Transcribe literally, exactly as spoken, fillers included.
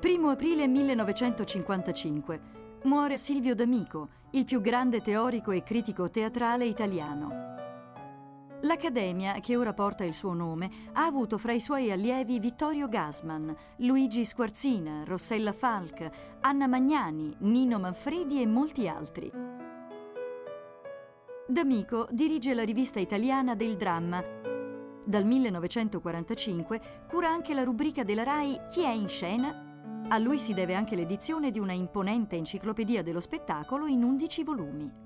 primo aprile millenovecentocinquantacinque. Muore Silvio D'Amico, il più grande teorico e critico teatrale italiano. L'Accademia, che ora porta il suo nome, ha avuto fra i suoi allievi Vittorio Gassman, Luigi Squarzina, Rossella Falck, Anna Magnani, Nino Manfredi e molti altri. D'Amico dirige la rivista italiana del dramma. Dal millenovecentoquarantacinque cura anche la rubrica della RAI Chi è in scena? A lui si deve anche l'edizione di una imponente enciclopedia dello spettacolo in undici volumi.